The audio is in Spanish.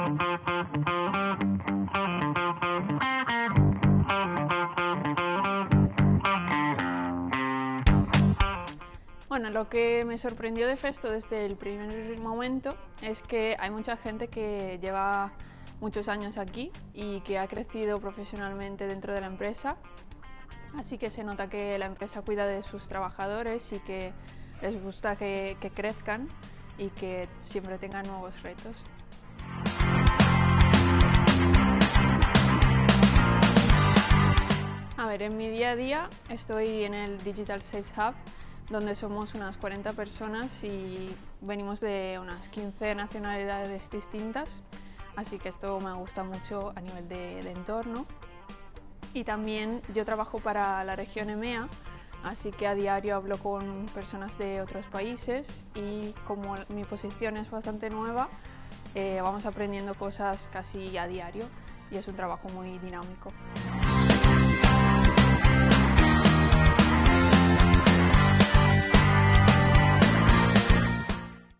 Bueno, lo que me sorprendió de Festo desde el primer momento es que hay mucha gente que lleva muchos años aquí y que ha crecido profesionalmente dentro de la empresa, así que se nota que la empresa cuida de sus trabajadores y que les gusta que crezcan y que siempre tengan nuevos retos. A ver, en mi día a día estoy en el Digital Sales Hub, donde somos unas 40 personas y venimos de unas 15 nacionalidades distintas, así que esto me gusta mucho a nivel de entorno. Y también yo trabajo para la región EMEA, así que a diario hablo con personas de otros países y como mi posición es bastante nueva, vamos aprendiendo cosas casi a diario y es un trabajo muy dinámico.